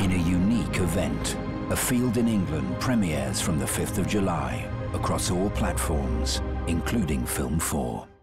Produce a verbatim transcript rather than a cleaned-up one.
in a unique event. A Field in England premieres from the fifth of July across all platforms, including Film four.